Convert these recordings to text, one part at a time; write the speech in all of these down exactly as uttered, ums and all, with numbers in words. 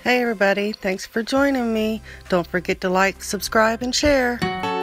Hey everybody, thanks for joining me. Don't forget to like, subscribe, and share.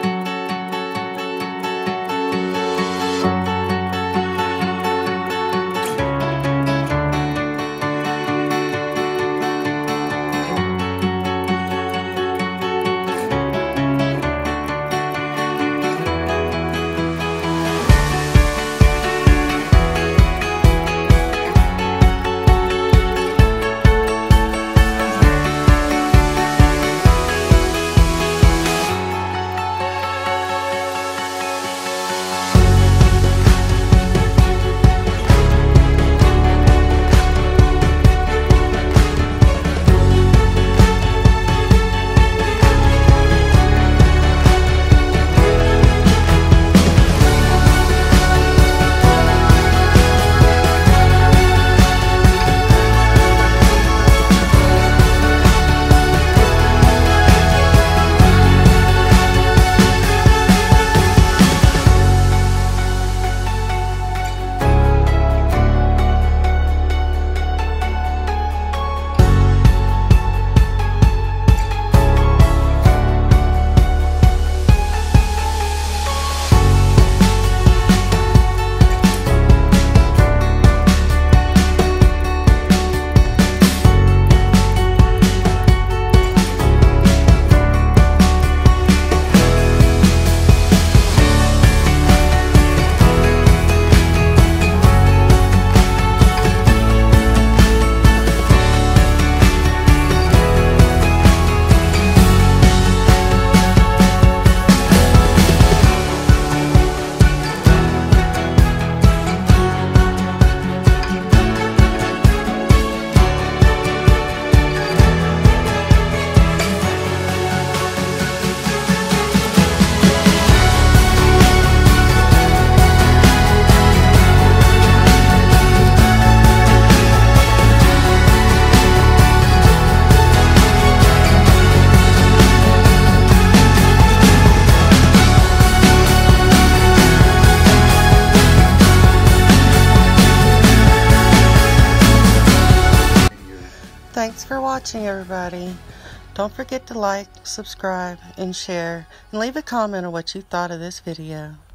Thanks for watching, everybody. Don't forget to like, subscribe, and share, and leave a comment on what you thought of this video.